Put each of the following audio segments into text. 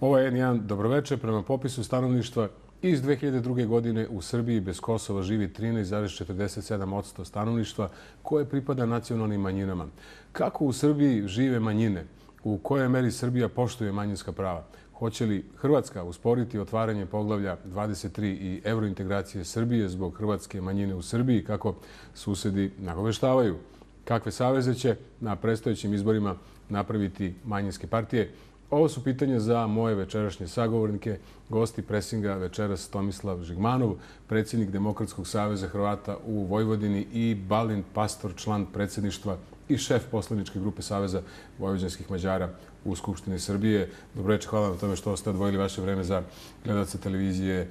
Ovo je N1 dobroveče. Prema popisu stanovništva iz 2002. godine u Srbiji bez Kosova živi 13,47% stanovništva koje pripada nacionalnim manjinama. Kako u Srbiji žive manjine? U kojoj meri Srbija poštuje manjinska prava? Hoće li Hrvatska usporiti otvaranje poglavlja 23 i evrointegracije Srbije zbog hrvatske manjine u Srbiji, kako susedi nagoveštavaju? Kakve saveze će na predstojećim izborima napraviti manjinske partije? Ovo su pitanja za moje večerašnje sagovornike, gosti presinga večeras Tomislav Žigmanov, predsjednik Demokratskog saveza Hrvata u Vojvodini, i Balint Pastor, član predsjedništva i šef poslaničke grupe Saveza vojvođanskih Mađara u Skupštini Srbije. Dobroveče, hvala na tome što ste odvojili vaše vreme za gledalce televizije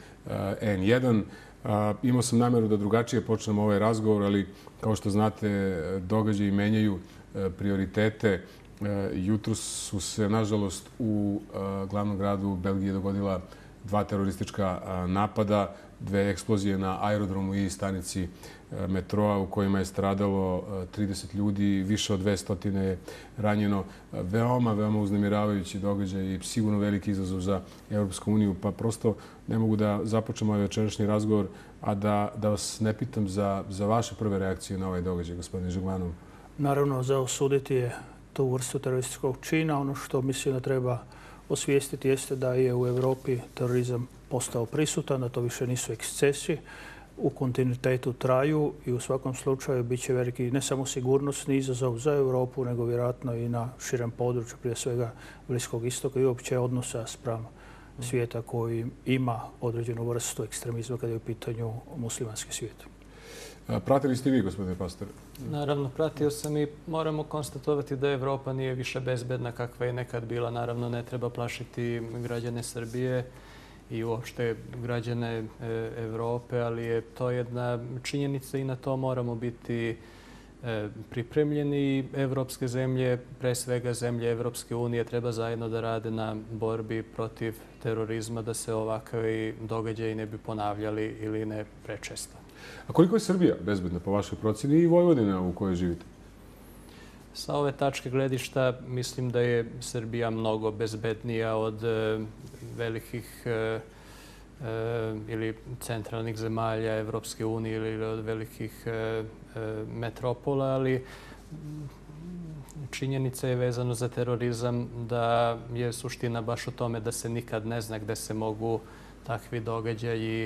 N1. Imao sam nameru da drugačije počnemo ovaj razgovor, ali kao što znate, događaji menjaju prioritete. Jutro su se, nažalost, u glavnom gradu Belgije dogodila 2 teroristička napada, 2 eksplozije na aerodromu i stanici metroa u kojima je stradalo 30 ljudi, više od 200 je ranjeno. Veoma uznemiravajući događaj i sigurno veliki izazov za Europsku uniju. Pa prosto ne mogu da započnem ovaj večerašnji razgovor, a da vas ne pitam za vaše prve reakcije na ovaj događaj, gospodine Žigmanov. Naravno, za osuditi je tu vrstu terorističkog čina. Ono što mislim da treba osvijestiti jeste da je u Europi terorizam postao prisutan, da to više nisu ekscesi, u kontinuitetu traju i u svakom slučaju bit će veliki ne samo sigurnosni izazov za Europu, nego vjerojatno i na širem području, prije svega Bliskog istoka i uopće odnosa spram svijeta koji ima određenu vrstu ekstremizma kada je u pitanju muslimanski svijet. Pratili ste vi, gospodine Pastor? Naravno, pratio sam i moramo konstatovati da Evropa nije više bezbedna kakva je nekad bila. Naravno, ne treba plašiti građane Srbije i uopšte građane Evrope, ali je to jedna činjenica i na to moramo biti pripremljeni. Evropske zemlje, pre svega zemlje Evropske unije, treba zajedno da rade na borbi protiv terorizma, da se ovakvi događaji ne bi ponavljali ili ne prečesto. A koliko je Srbija bezbedna po vašoj procjeni i Vojvodina u kojoj živite? Sa ove tačke gledišta mislim da je Srbija mnogo bezbednija od velikih ili centralnih zemalja Evropske unije ili od velikih metropola, ali činjenica je vezano za terorizam da je suština baš u tome da se nikad ne zna gde se mogu takvi događaji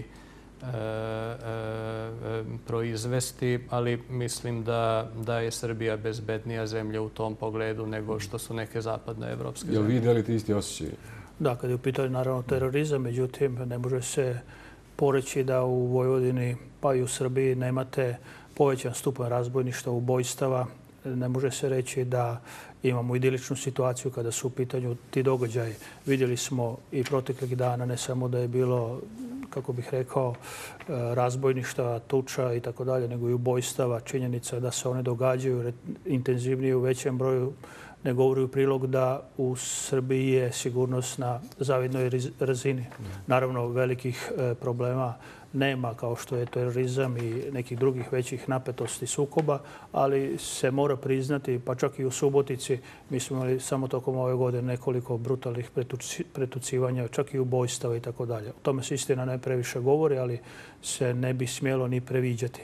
proizvesti, ali mislim da je Srbija bezbednija zemlja u tom pogledu nego što su neke zapadnoevropske zemlje. Jel vi delite isti osjećaj? Da, kad je u pitanju naravno terorizam, međutim ne može se poreći da u Vojvodini pa i u Srbiji nemate povećan stupanj razbojništva, ubojstava. Ne može se reći da imamo idiličnu situaciju kada su u pitanju ti događaji. Vidjeli smo i proteklih dana ne samo da je bilo, kako bih rekao, razbojništva, tuča i tako dalje, nego i ubojstava. Činjenica da se one događaju intenzivnije u većem broju ne govori u prilog da u Srbiji je sigurnost na zavidnoj razini. Naravno, velikih problema nema kao što je terorizam i nekih drugih većih napetosti sukoba, ali se mora priznati, pa čak i u Subotici, mi smo imali samo tokom ove godine nekoliko brutalnih pretucivanja, čak i ubojstava i tako dalje. O tome se istina ne previše govori, ali se ne bi smjelo ni previđati.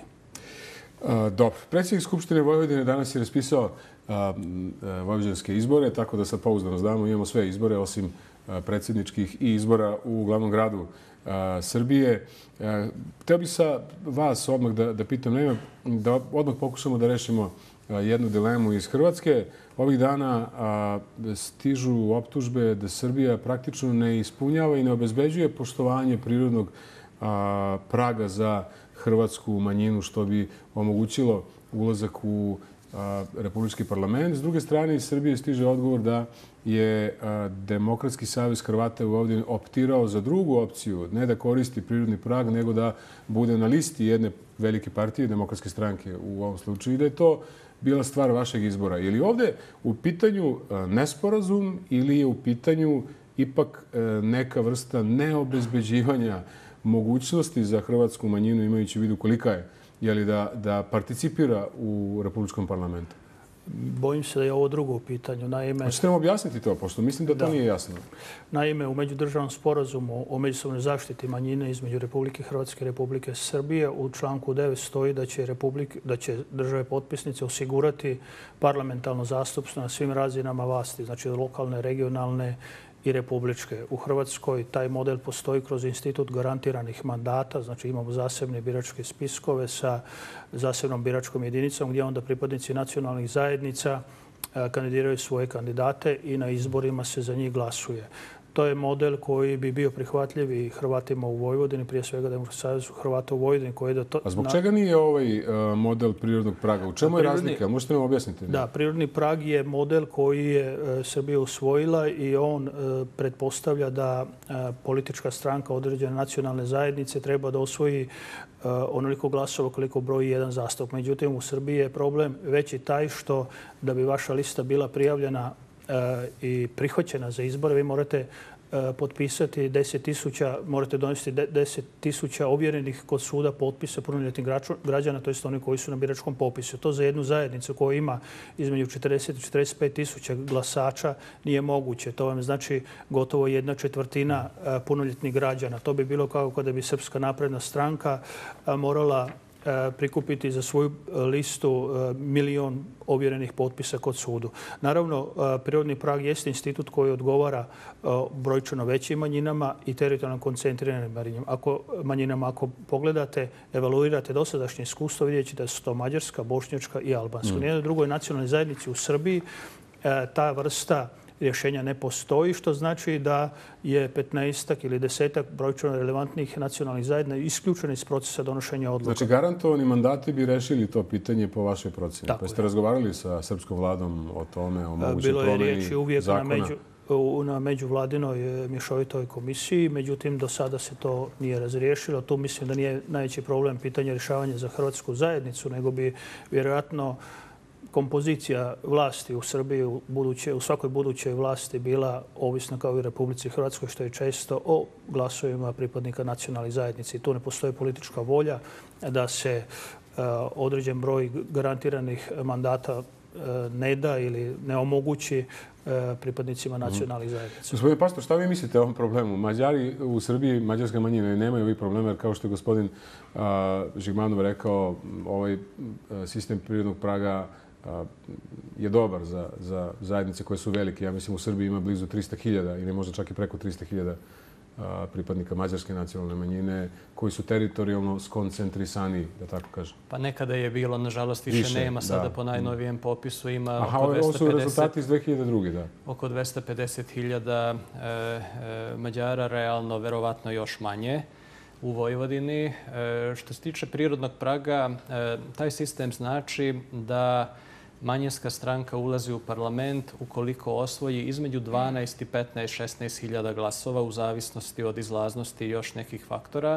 Dobro. Predsjednik Skupštine Vojvodine danas je raspisao vojvođanske izbore, tako da sad pouzdano znamo, imamo sve izbore osim predsjedničkih i izbora u glavnom gradu Srbije. Htio bih sa vas odmah da pitam, da odmah pokušamo da rešimo jednu dilemu iz Hrvatske. Ovih dana stižu optužbe da Srbija praktično ne ispunjava i ne obezbeđuje poštovanje prirodnog praga za hrvatsku manjinu, što bi omogućilo ulazak u Republički parlament. S druge strane, iz Srbije stiže odgovor da je Demokratski savez Hrvata u Vojvodini optirao za drugu opciju, ne da koristi prirodni prag, nego da bude na listi jedne velike partije, Demokratske stranke u ovom slučaju, i da je to bila stvar vašeg izbora. Je li ovdje u pitanju nesporazum ili je u pitanju ipak neka vrsta neobezbeđivanja mogućnosti za hrvatsku manjinu, imajući u vidu kolika je da participira u Republičkom parlamentu? Bojim se da je ovo drugo u pitanju. Naime, hoćete vam objasniti to, pošto mislim da to nije jasno. Naime, u međudržavnom sporazumu o međusobnoj zaštiti manjine između Republike Hrvatske i Republike Srbije u članku 9 stoji da će države potpisnice osigurati parlamentarno zastupstvo na svim razinama vlasti, znači lokalne, regionalne i republičke. U Hrvatskoj taj model postoji kroz institut garantiranih mandata, znači imamo zasebne biračke spiskove sa zasebnom biračkom jedinicom gdje onda pripadnici nacionalnih zajednica kandidiraju svoje kandidate i na izborima se za njih glasuje. To je model koji bi bio prihvatljiv i Hrvatima u Vojvodini, prije svega Demokratskom savezu Hrvata u Vojvodini koji je A zbog čega nije ovaj model prirodnog praga? U čemu je razlika? Možete nam objasniti? Da, prirodni prag je model koji je Srbija usvojila i on pretpostavlja da politička stranka određene nacionalne zajednice treba da osvoji onoliko glasova koliko broji jedan zastupnik. Međutim, u Srbiji je problem veći taj što da bi vaša lista bila prijavljena i prihvaćena za izbore, vi morate potpisati 10.000, morate donesti 10.000 ovjerenih kod suda potpisa punoljetnih građana, to jest oni koji su na biračkom popisu. To za jednu zajednicu koja ima između 40 i 45.000 glasača nije moguće. To vam znači gotovo 1/4 punoljetnih građana. To bi bilo kao kada bi Srpska napredna stranka morala prikupiti za svoju listu 1.000.000 ovjerenih potpisa kod sudu. Naravno, prirodni prag jeste institut koji odgovara brojčano većim manjinama i teritorijalno koncentriranim manjinama. Ako pogledate, evaluirate dosadašnje iskustvo, vidjet ćete da su to mađarska, bošnjačka i albanska. U nijednoj drugoj nacionalnoj zajednici u Srbiji ta vrsta rješenja ne postoji, što znači da je 15 ili 10 brojčano relevantnih nacionalnih zajednica isključeno iz procesa donošenja odluka. Znači, garantovani mandati bi rešili to pitanje po vašoj procjeni. Pa ste razgovarali sa srpskom vladom o tome, o mogućoj promjeni zakona? Bilo je riječi uvijek na međuvladinoj mješovitoj komisiji, međutim, do sada se to nije razriješilo. Tu mislim da nije najveći problem pitanje rješavanja za hrvatsku zajednicu, nego bi vjerojatno kompozicija vlasti u Srbiji u svakoj budućoj vlasti bila ovisna kao i u Republici Hrvatskoj, što je često o glasovima pripadnika nacionalnih zajednici. Tu ne postoji politička volja da se određen broj garantiranih mandata ne da ili ne omogući pripadnicima nacionalnih zajednica. Gospodine Pastor, šta vi mislite o ovom problemu? Mađari u Srbiji, mađarska manjina, nemaju ovih problema, jer kao što je gospodin Žigmanov rekao, ovaj sistem prirodnog praga je dobar za zajednice koje su velike. Ja mislim u Srbiji ima blizu 300.000 ili možda čak i preko 300.000 pripadnika mađarske nacionalne manjine koji su teritorijalno skoncentrisani, da tako kažem. Pa nekada je bilo, nažalost, više nema. Sada po najnovijem popisu ima oko 250... Ovo su rezultati iz 2002. da. Oko 250.000 Mađara, realno verovatno još manje u Vojvodini. Što se tiče prirodnog praga, taj sistem znači da manjinska stranka ulazi u parlament ukoliko osvoji između 12 i 15-16.000 glasova u zavisnosti od izlaznosti i još nekih faktora.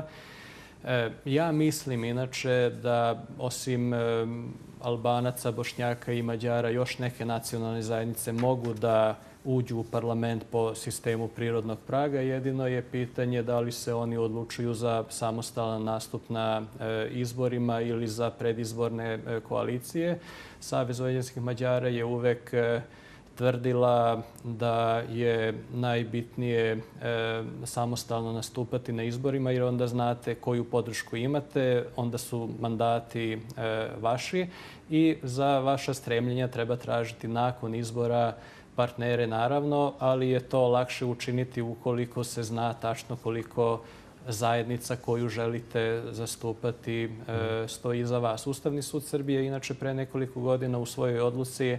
Ja mislim inače da osim Albanaca, Bošnjaka i Mađara još neke nacionalne zajednice mogu da uđu u parlament po sistemu prirodnog praga. Jedino je pitanje da li se oni odlučuju za samostalan nastup na izborima ili za predizborne koalicije. Savez vojvođanskih Mađara je uvek tvrdila da je najbitnije samostalno nastupati na izborima jer onda znate koju podršku imate, onda su mandati vaši i za vaša stremljenja treba tražiti nakon izbora partnere naravno, ali je to lakše učiniti ukoliko se zna tačno koliko zajednica koju želite zastupati stoji iza vas. Ustavni sud Srbije inače pre nekoliko godina u svojoj odluci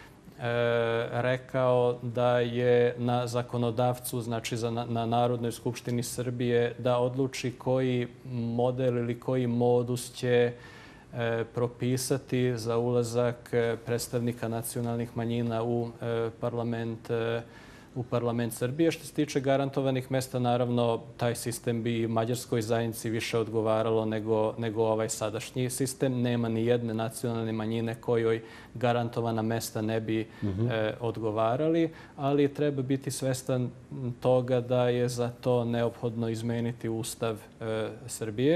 rekao da je na zakonodavcu, znači na Narodnoj skupštini Srbije, da odluči koji model ili koji modus će propisati za ulazak predstavnika nacionalnih manjina u parlament Srbije. Što se tiče garantovanih mesta, naravno, taj sistem bi mađarskoj zajednici više odgovaralo nego ovaj sadašnji sistem. Nema ni jedne nacionalne manjine kojoj garantovana mesta ne bi odgovarali, ali treba biti svestan toga da je za to neophodno izmeniti Ustav Srbije.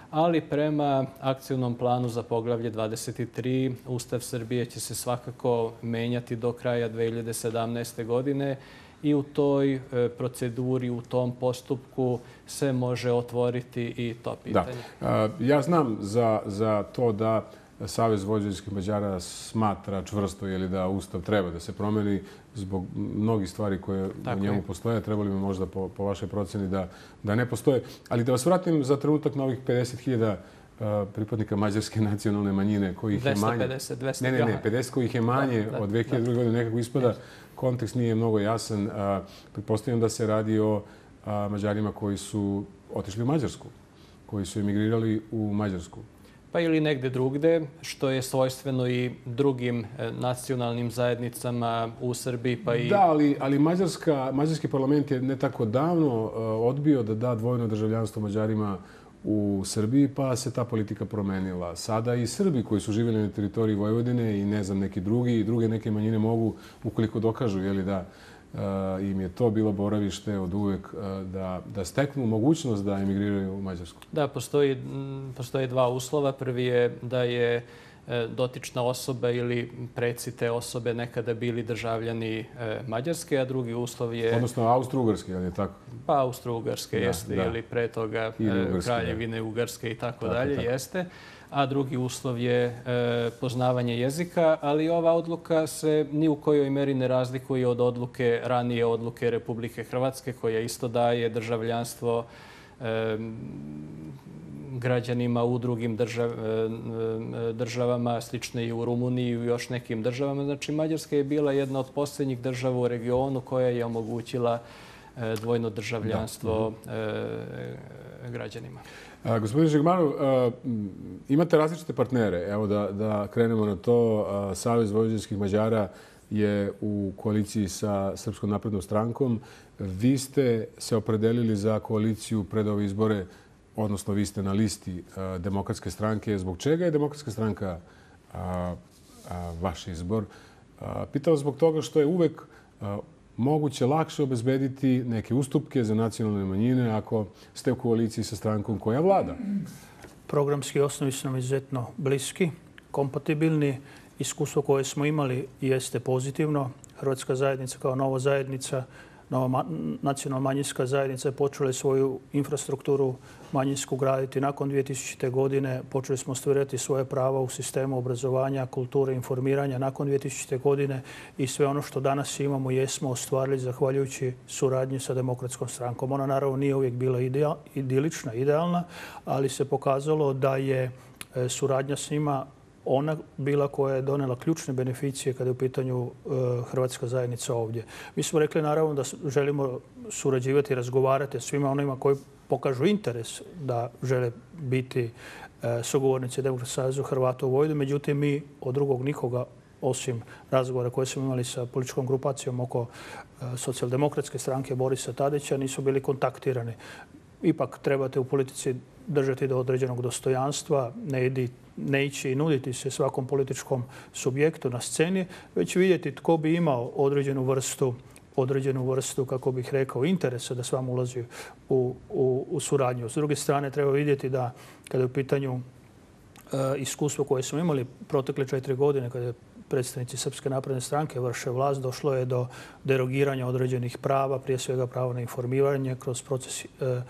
ali prema akcijnom planu za poglavlje 23 Ustav Srbije će se svakako menjati do kraja 2017. godine i u toj proceduri, u tom postupku se može otvoriti i to pitanje. Da. Ja znam za to da Savez vojvođanskih Mađara smatra čvrsto ili da Ustav treba da se promeni zbog mnogih stvari koje u njemu postoje. Trebali bi možda po vašoj proceni da ne postoje. Ali da vas vratim za trenutak na ovih 50.000 pripadnika mađarske nacionalne manjine kojih je manje. 250. Ne, 50 kojih je manje od 2002. godine nekako ispada. Kontekst nije mnogo jasan. Pretpostavljam da se radi o Mađarima koji su otišli u Mađarsku, koji su emigrirali u Mađarsku. Pa ili negde drugde, što je svojstveno i drugim nacionalnim zajednicama u Srbiji. Pa i... Da, ali mađarski parlament je ne tako davno odbio da da dvojno državljanstvo Mađarima u Srbiji, pa se ta politika promenila. Sada i Srbi koji su živjeli na teritoriji Vojvodine i ne znam neki druge neke manjine mogu, ukoliko dokažu da im je to bilo boravište od uvek, da steknu mogućnost da emigriraju u Mađarsku. Da, postoje dva uslova. Prvi je da je dotična osoba ili preci te osobe nekada bili državljani Mađarske, a drugi uslov je... Odnosno Austro-Ugarske, ali je tako? Pa Austro-Ugarske jeste, ili pre toga Kraljevine Ugarske i tako dalje, jeste. A drugi uslov je poznavanje jezika, ali ova odluka se ni u kojoj meri ne razlikuje od ranije odluke Republike Hrvatske, koja isto daje državljanstvo građanima u drugim državama, slično i u Rumuniji i u još nekim državama. Znači, Mađarska je bila jedna od posljednjih država u regionu koja je omogućila dvojno državljanstvo građanima. Gospodin Žigmanov, imate različite partnere. Evo da krenemo na to. Savez vojvođanskih Mađara je u koaliciji sa Srpskom naprednom strankom. Vi ste se opredelili za koaliciju pred ove izbore, odnosno vi ste na listi Demokratske stranke. Zbog čega je Demokratska stranka vaš izbor? Pitam zbog toga što je uvek moguće lakše obezbediti neke ustupke za nacionalne manjine ako ste u koaliciji sa strankom koja vlada. Programski osnovi su nam izuzetno bliski, kompatibilni. Iskustvo koje smo imali jeste pozitivno. Hrvatska zajednica kao nova zajednica, nova nacionalna manjinska zajednica je počela svoju infrastrukturu manjinsku graditi. Nakon 2000. godine počeli smo ostvarivati svoje prava u sistemu obrazovanja, kulture, informiranja. Nakon 2000. godine i sve ono što danas imamo jesmo ostvarili zahvaljujući suradnji sa Demokratskom strankom. Ona naravno nije uvijek bila idilična, idealna, ali se pokazalo da je suradnja s njima ona bila koja je donela ključne beneficije kada je u pitanju Hrvatska zajednica ovdje. Mi smo rekli naravno da želimo surađivati i razgovarati s svima onima koji pokažu interes da žele biti sugovornici Demokratskog saveza Hrvata u Vojvodini. Međutim, mi od drugog nikoga, osim razgovora koje smo imali sa političkom grupacijom oko socijaldemokratske stranke Borisa Tadića, nisu bili kontaktirani. Ipak trebate u politici držati do određenog dostojanstva, ne ići i nuditi se svakom političkom subjektu na sceni, već vidjeti tko bi imao određenu vrstu, kako bih rekao, interesa da s vama ulazi u suradnju. S druge strane, treba vidjeti da kada je u pitanju iskustvo koje smo imali protekle 4 godine, kada je predstavnici Srpske napredne stranke vrše vlast, došlo je do derogiranja određenih prava, prije svega pravo na informiranje kroz proces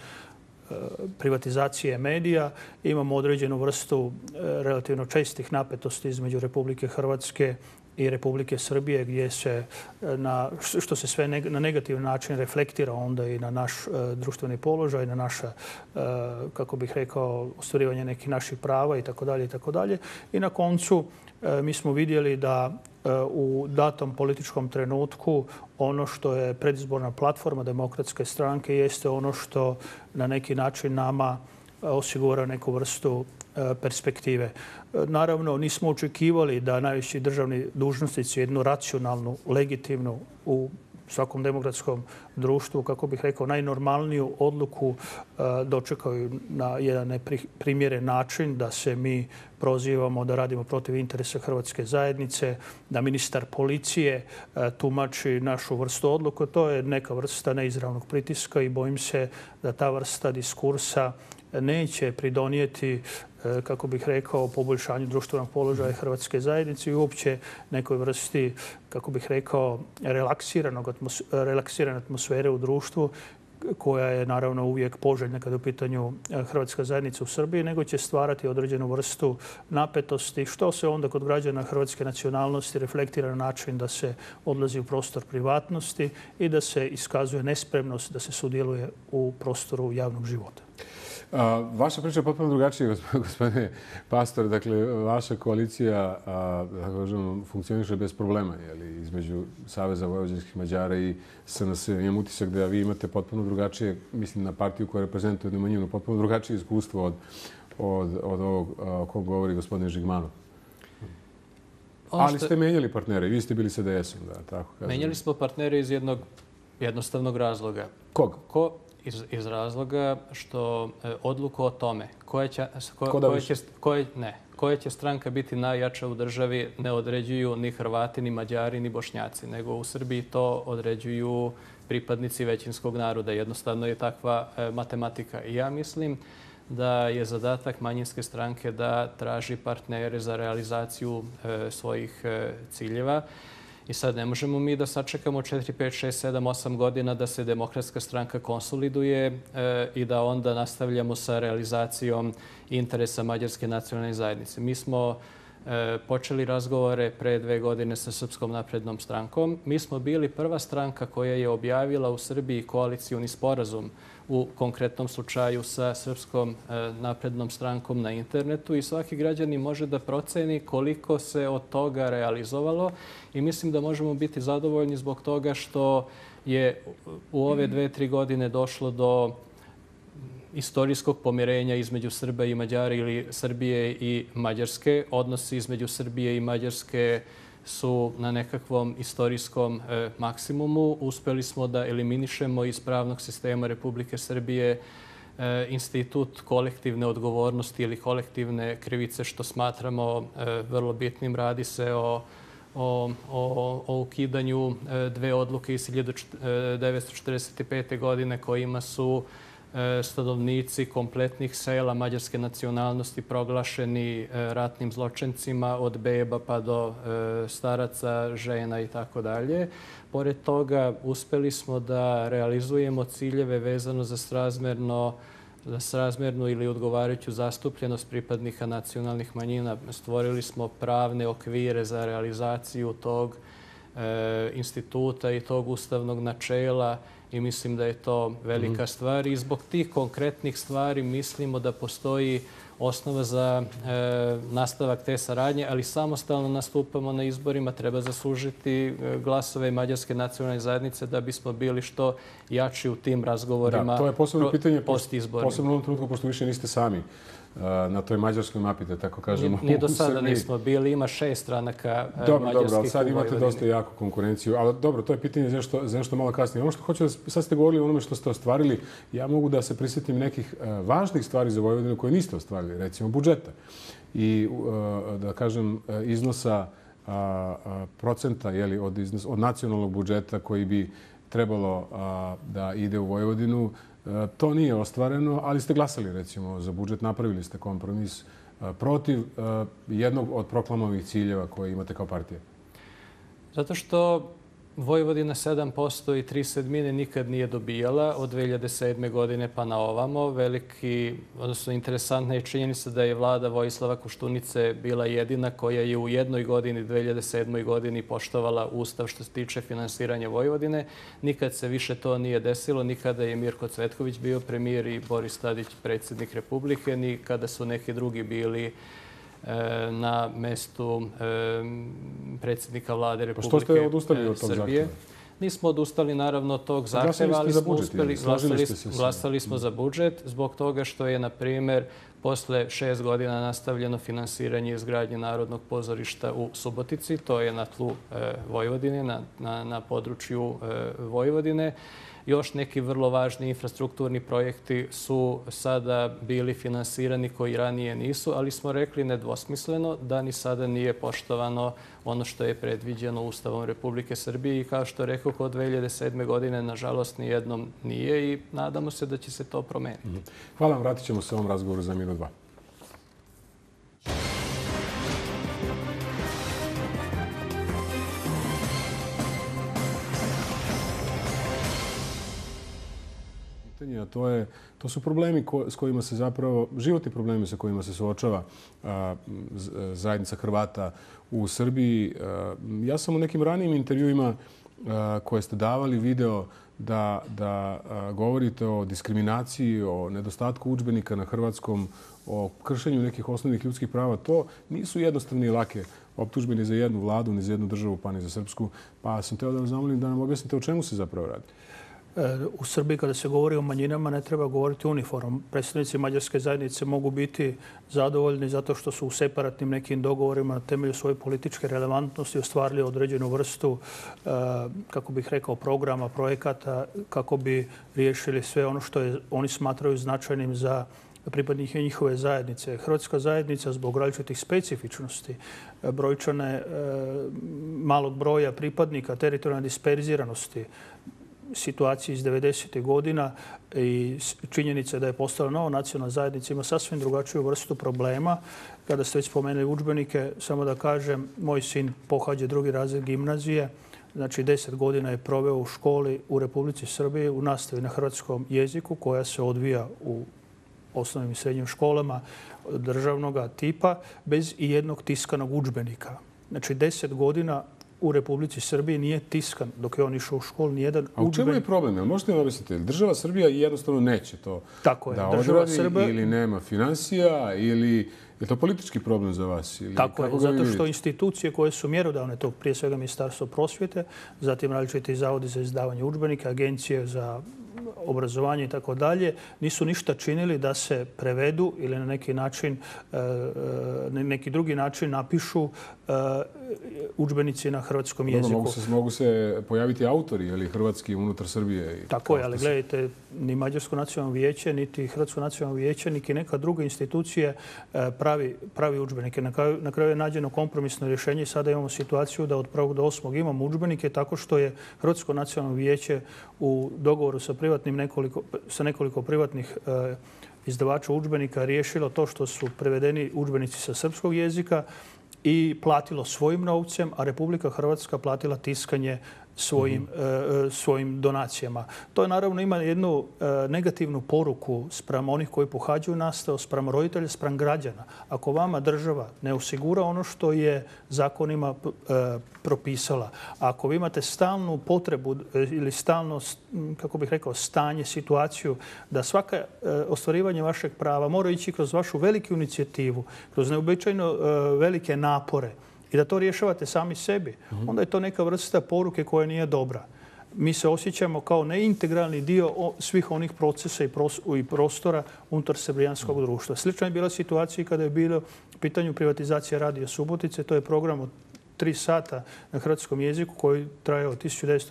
privatizacije medija. Imamo određenu vrstu relativno čestih napetosti između Republike Hrvatske i Republike Srbije, gdje se, što se sve na negativan način reflektira onda i na naš društveni položaj, na naša, kako bih rekao, ostvarivanje nekih naših prava itd. I na koncu mi smo vidjeli da u datom političkom trenutku ono što je predizborna platforma Demokratske stranke jeste ono što na neki način nama osigura neku vrstu perspektive. Naravno, nismo očekivali da najviši državni dužnosnici jednu racionalnu, legitimnu u svakom demokratskom društvu, kako bih rekao, najnormalniju odluku dočekaju na jedan neprimjeren način, da se mi prozivamo da radimo protiv interesa Hrvatske zajednice, da ministar policije tumači našu vrstu odluku. To je neka vrsta neizravnog pritiska i bojim se da ta vrsta diskursa neće pridonijeti, kako bih rekao, poboljšanju društvenog položaja hrvatske zajednice i uopće nekoj vrsti, kako bih rekao, relaksirane atmosfere u društvu, koja je naravno uvijek poželjna kada je u pitanju hrvatska zajednica u Srbiji, nego će stvarati određenu vrstu napetosti, što se onda kod građana hrvatske nacionalnosti reflektira na način da se odlazi u prostor privatnosti i da se iskazuje nespremnost da se sudjeluje u prostoru javnog života. Vaša priča je potpuno drugačija, gospodine Pastor. Dakle, vaša koalicija funkcioniše bez problema između Saveza vojvođanskih Mađara i SNS. Imam utisak da vi imate potpuno drugačije, mislim na partiju koja reprezentuje jednu manjinu, potpuno drugačije iskustvo od ovog o kom govori gospodin Žigmanov. Ali ste menjali partnere, vi ste bili sa DS-om, da tako kažem. Menjali smo partnere iz jednog jednostavnog razloga. Kog? Iz razloga što odluku o tome koja će stranka biti najjača u državi ne određuju ni Hrvati, ni Mađari, ni Bošnjaci, nego u Srbiji to određuju pripadnici većinskog naroda. Jednostavno je takva matematika. I ja mislim da je zadatak manjinske stranke da traži partnere za realizaciju svojih ciljeva. I sad ne možemo mi da sačekamo 4, 5, 6, 7, 8 godina da se Demokratska stranka konsoliduje i da onda nastavljamo sa realizacijom interesa mađarske nacionalne zajednice. Mi smo počeli razgovore pre 2 godine sa Srpskom naprednom strankom. Mi smo bili prva stranka koja je objavila u Srbiji koalicioni sporazum u konkretnom slučaju sa Srpskom naprednom strankom na internetu i svaki građanin može da proceni koliko se od toga realizovalo i mislim da možemo biti zadovoljni zbog toga što je u ove 2-3 godine došlo do istorijskog pomirenja između Srba i Mađara ili Srbije i Mađarske. Odnosi između Srbije i Mađarske su na nekakvom istorijskom maksimumu. Uspeli smo da eliminišemo iz pravnog sistema Republike Srbije institut kolektivne odgovornosti ili kolektivne krivice, što smatramo vrlo bitnim. Radi se o ukidanju 2 odluke iz 1945. godine kojima su stanovnici kompletnih sela mađarske nacionalnosti proglašeni ratnim zločincima od beba pa do staraca, žena i tako dalje. Pored toga, uspeli smo da realizujemo ciljeve vezano za srazmernu ili odgovarajuću zastupljenost pripadnika nacionalnih manjina. Stvorili smo pravne okvire za realizaciju tog instituta i tog ustavnog načela i mislim da je to velika stvar. I zbog tih konkretnih stvari mislimo da postoji osnova za nastavak te saradnje, ali samostalno nastupamo na izborima. Treba zaslužiti glasove mađarske nacionalne zajednice da bismo bili što jači u tim razgovorima. Da, to je posebno pitanje, post-izborima. Posebno u ovom trenutku, pošto više niste sami na toj mađarskoj mapi, da tako kažemo. Ni do sada nismo bili. Ima 6 stranaka mađarskih u Vojvodini. Dobro, ali sad imate dosta jaku konkurenciju. Ali dobro, to je pitanje zašto malo kasnije. Ono što hoću da sad ste govorili o onome što ste ostvarili, ja mogu da se prisjetim nekih važnih stvari za Vojvodinu koje niste ostvarili. Recimo budžeta. I da kažem iznosa procenta od nacionalnog budžeta koji bi trebalo da ide u Vojvodinu. To nije ostvareno, ali ste glasali recimo za budžet, napravili ste kompromis protiv jednog od proklamovih ciljeva koje imate kao partija. Zato što Vojvodina 7% i 3/7 nikad nije dobijala od 2007. godine pa na ovamo. Interesantna je činjenica da je vlada Vojislava Koštunice bila jedina koja je u jednoj godini, 2007. godini, poštovala Ustav što se tiče finansiranja Vojvodine. Nikad se više to nije desilo, nikada je Mirko Cvetković bio premijer i Boris Tadić predsjednik Republike, ni kada su neki drugi bili na mestu predsjednika vlade Republike Srbije. Što ste odustali od tog zahtjeva? Nismo odustali naravno od tog zahtjeva, ali smo uspjeli, glasali smo za budžet zbog toga što je, na primjer, posle 6 godina nastavljeno finansiranje izgradnje Narodnog pozorišta u Subotici. To je na tlu Vojvodine, na području Vojvodine. još neki vrlo važni infrastrukturni projekti su sada bili finansirani koji ranije nisu, ali smo rekli nedvosmisleno da ni sada nije poštovano ono što je predviđeno Ustavom Republike Srbije i kao što rekao, od 2007. godine nažalost nijednom nije i nadamo se da će se to promeniti. Hvala vam, vratit ćemo se ovom razgovoru za minut 2. A to su problemi s kojima se zapravo, životni problemi sa kojima se suočava zajednica Hrvata u Srbiji. Ja sam u nekim ranijim intervjuima koje ste davali video da govorite o diskriminaciji, o nedostatku udžbenika na hrvatskom, o kršenju nekih osnovnih ljudskih prava. To nisu jednostavne i lake optužbe ni za jednu vladu, ni za jednu državu, pa ni za srpsku. Pa sam teo da vas zamolim da nam objasnite o čemu se zapravo radi. U Srbiji kada se govori o manjinama ne treba govoriti uniformom. Predstavnici mađarske zajednice mogu biti zadovoljni zato što su u separatnim nekim dogovorima na temelju svoje političke relevantnosti ostvarili određenu vrstu, kako bih rekao, programa, projekata kako bi riješili sve ono što oni smatraju značajnim za pripadnike njihove zajednice. Hrvatska zajednica zbog različitih specifičnosti, brojčane malog broja pripadnika, teritorijalne disperziranosti, situaciji iz 90. godina i činjenica da je postala nova nacionalna zajednica ima sasvim drugačiju vrstu problema. Kada ste već spomenuli udžbenike, samo da kažem, moj sin pohađa 2. razred gimnazije. Znači 10 godina je proveo u školi u Republici Srbiji u nastavi na hrvatskom jeziku koja se odvija u osnovnim i srednjim školama državnog tipa bez i jednog tiskanog udžbenika. Znači 10 godina u Republici Srbiji nije tiskan dok je on išao u školu nijedan udžbenik. A u čemu je problem? Možete mi objasniti? Država Srbija jednostavno neće to da odradi ili nema finansija ili je to politički problem za vas? Tako je, zato što institucije koje su mjerodavne, to prije svega Ministarstvo prosvjete, zatim različiti zavodi za izdavanje udžbenika, agencije za obrazovanje i tako dalje, nisu ništa činili da se prevedu ili na neki drugi način napišu udžbenici na hrvatskom jeziku. Mogu se pojaviti autori ili hrvatski unutar Srbije. Tako je, ali gledajte, ni Mađarsko nacionalno vijeće, niti Hrvatsko nacionalno vijeće, niti neka druga institucije pravi udžbenike. Na kraju je nađeno kompromisno rješenje i sada imamo situaciju da od 1. do 8. imamo udžbenike tako što je Hrvatsko nacionalno vijeće u dogovoru sa nekoliko privatnih izdavača udžbenika riješilo to što su prevedeni udžbenici sa srpskog jezika i platilo svojim novcem, a Republika Hrvatska platila tiskanje svojim donacijama. To naravno ima jednu negativnu poruku spram onih koji pohađaju nastavu, spram roditelja, spram građana. Ako vama država ne osigura ono što je zakonima propisala, ako vi imate stalnu potrebu ili stalno, kako bih rekao, stanje, situaciju da svaka ostvarivanje vašeg prava mora ići kroz vašu veliku inicijativu, kroz neobičajno velike napore, i da to rješavate sami sebi, onda je to neka vrsta poruke koja nije dobra. Mi se osjećamo kao neintegralni dio svih onih procesa i prostora unutar srbijanskog društva. Slična je bila situacija kada je bilo u pitanju privatizacija Radio Subotice. To je program od 3 sata na hrvatskom jeziku koji traje od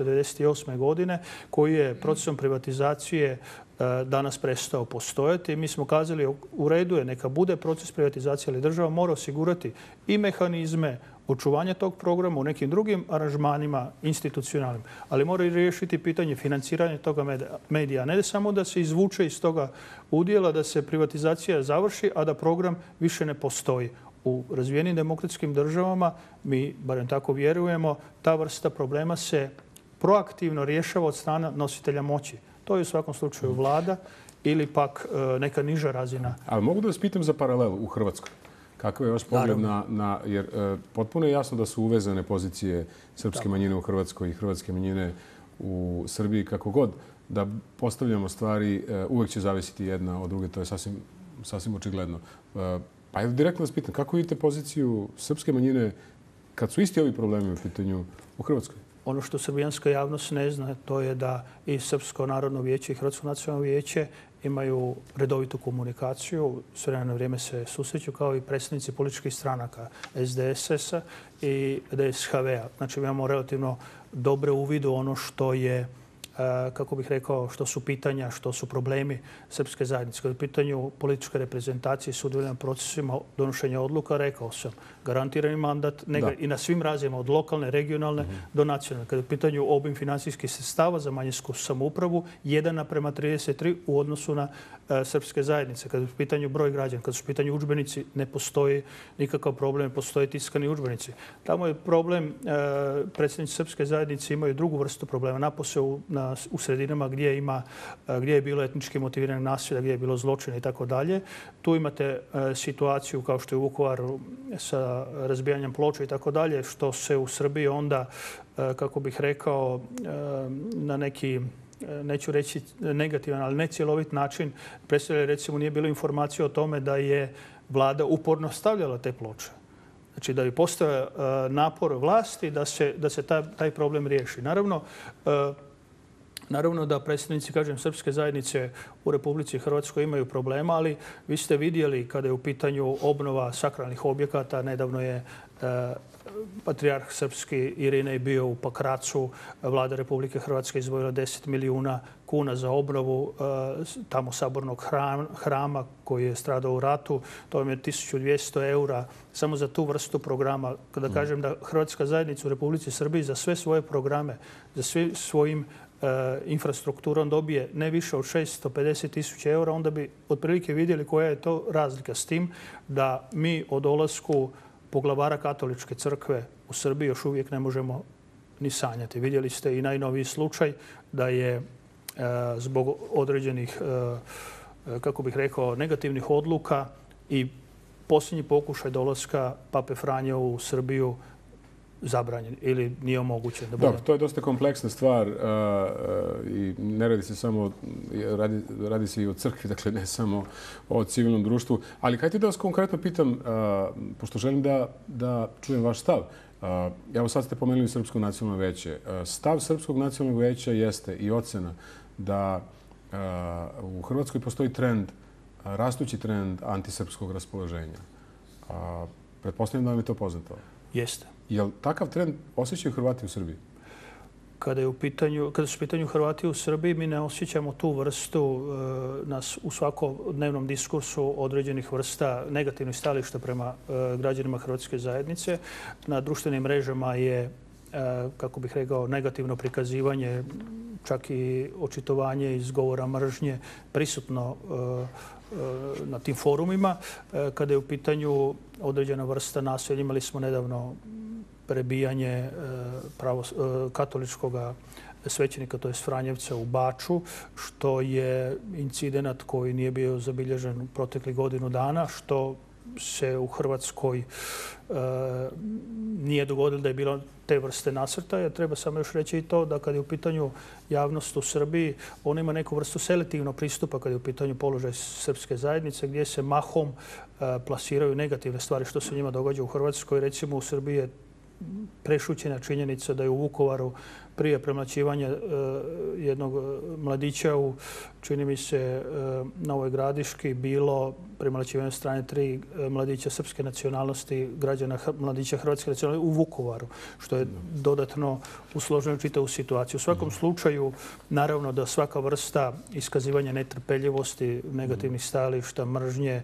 1998. godine, koji je procesom privatizacije danas prestao postojati. Mi smo kazali u redu je, neka bude proces privatizacije, ali država mora osigurati i mehanizme očuvanja tog programa u nekim drugim aranžmanima institucionalnim, ali mora i riješiti pitanje financiranja toga medija. Ne samo da se izvuče iz toga udjela, da se privatizacija završi, a da program više ne postoji. U razvijenim demokratskim državama, mi barem tako vjerujemo, ta vrsta problema se proaktivno rješava od strane nositelja moći. To je u svakom slučaju vlada ili pak neka niža razina. Ali mogu da vas pitam za paralelu u Hrvatskoj? Kakav je vaš pogled jer potpuno je jasno da su uvezane pozicije srpske manjine u Hrvatskoj i hrvatske manjine u Srbiji. Kako god da postavljamo stvari, uvek će zavisiti jedna od druge. To je sasvim očigledno. Pa ja direktno vas pitam, kako vidite poziciju srpske manjine kad su isti ovi problemi u pitanju u Hrvatskoj? Ono što srbijanska javnost ne zna, to je da i Srpsko narodno vijeće i Hrvatsko nacionalno vijeće imaju redovitu komunikaciju. S vremena na vrijeme se susreću kao i predstavnici političkih stranaka SDSS-a i DSHV-a. Znači, imamo relativno dobre uvid u ono što je kako bih rekao, što su pitanja, što su problemi srpske zajednice. Kada je u pitanju političke reprezentacije i sudjelovanja u procesima donošenja odluka, rekao sam, garantirani mandat i na svim razima, od lokalne, regionalne do nacionalne. Kada je u pitanju obim financijskih sredstava za manjinsku samoupravu, 1:33 u odnosu na srpske zajednice. Kada je u pitanju broj građana, kada su u pitanju udžbenici, ne postoji nikakav problem, postoje tiskani udžbenici. Tamo je problem, predsjednici srpske zajednice imaju drugu vrstu problema, napose u sredinama gdje je bilo etnički motivirano nasilje, gdje je bilo zločina i tako dalje. Tu imate situaciju kao što je u Vukovaru sa razbijanjem ploča i tako dalje, što se u Srbiji onda, kako bih rekao, na neki, neću reći negativan, ali ne cjelovit način predstavlja. Recimo, nije bilo informacije o tome da je vlada uporno stavljala te ploče. Znači da bi postojao napor vlasti da se taj problem riješi. Naravno da predstavnici, kažem, srpske zajednice u Republici Hrvatskoj imaju problema, ali vi ste vidjeli kada je u pitanju obnova sakralnih objekata. Nedavno je patrijarh srpski Irinej bio u Pakracu. Vlada Republike Hrvatske izdvojila 10 milijuna kuna za obnovu tamo sabornog hrama koji je stradao u ratu. To vam je 1200 eura samo za tu vrstu programa. Kada kažem da Hrvatska zajednica u Republici Srbiji za sve svoje programe, za sve svojim infrastrukturom dobije ne više od 650.000 eura, onda bi otprilike vidjeli koja je to razlika, s tim da mi o dolasku poglavara katoličke crkve u Srbiji još uvijek ne možemo ni sanjati. Vidjeli ste i najnoviji slučaj da je zbog određenih, kako bih rekao, negativnih odluka i posljednji pokušaj dolaska Pape Franje u Srbiju zabranjen ili nije omogućen. Dobro, to je dosta kompleksna stvar i ne radi se samo, radi se i o crkvi, dakle ne samo o civilnom društvu. Ali kaj ti da vas konkretno pitam, pošto želim da čujem vaš stav. Evo sad ste pomenuli Srpsko nacionalno veće. Stav Srpskog nacionalnog veća jeste i ocena da u Hrvatskoj postoji trend, rastući trend antisrpskog raspoloženja. Pretpostavljam da vam je to poznato. Jeste. Je li takav trend osjećaju Hrvati u Srbiji? Kada su u pitanju Hrvati u Srbiji, mi ne osjećamo tu vrstu u svakodnevnom diskursu određenih vrsta negativnih stajališta prema građanima Hrvatske zajednice. Na društvenim mrežama je, kako bih rekao, negativno prikazivanje, čak i očitovanje iz govora mržnje prisutno na tim forumima. Kada je u pitanju određena vrsta nasilja, imali smo nedavno prebijanje katoličkog svećenika, to je Franjevca u Baču, što je incident koji nije bio zabilježen u proteklih godinu dana, što se u Hrvatskoj nije dogodilo da je bilo te vrste nasrtaja. Treba samo još reći i to da kada je u pitanju javnost u Srbiji, ona ima neku vrstu selektivnog pristupa kada je u pitanju položaj srpske zajednice, gdje se mahom plasiraju negativne stvari što se njima događa u Hrvatskoj. Recimo u Srbiji je prešućena činjenica da je u Vukovaru prije premlaćivanja jednog mladića u, čini mi se, Novoj Gradiški bilo premlaćivanje od strane 3 mladića srpske nacionalnosti, mladića hrvatske nacionalnosti u Vukovaru, što je dodatno usloženo čitavu situaciju. U svakom slučaju, naravno da svaka vrsta iskazivanja netrpeljivosti, negativnih stajališta, mržnje,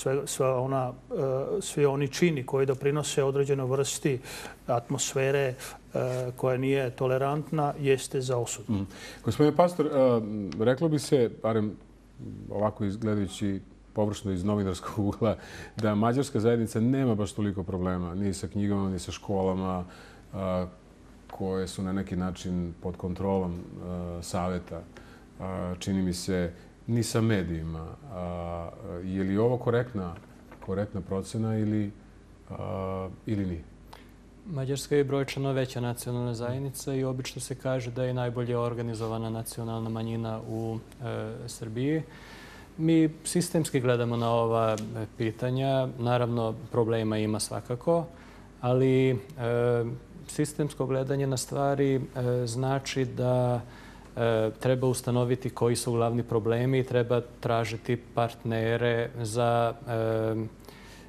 svi oni čini koji doprinose određenoj vrsti atmosfere koja nije tolerantna, jeste za osudu. Gospodine Pastor, reklo bi se, barem ovako izgledajući površno iz novinarskog ugla, da mađarska zajednica nema baš toliko problema ni sa knjigama, ni sa školama koje su na neki način pod kontrolom saveta. Čini mi se, ni sa medijima. Je li ovo korektna procena ili nije? Mađarska je brojčano veća nacionalna zajednica i obično se kaže da je najbolje organizovana nacionalna manjina u Srbiji. Mi sistemski gledamo na ova pitanja. Naravno, problema ima svakako, ali sistemsko gledanje na stvari znači da treba ustanoviti koji su glavni problemi i treba tražiti partnere za